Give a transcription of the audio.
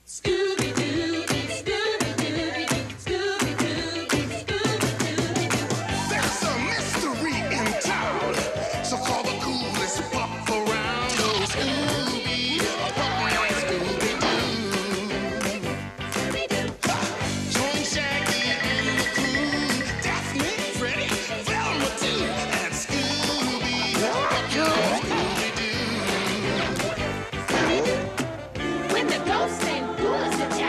Scooby-Doo, Scooby-Doo, Scooby-Doo, Scooby-Doo. There's a mystery in town, so call the coolest pup around. Oh, Scooby, a pup named Scooby-Doo. Join Shaggy and the crew, Daphne, Freddy, Velma too, and Scooby, a pup named Scooby-Doo. When the ghosts and ghouls attack.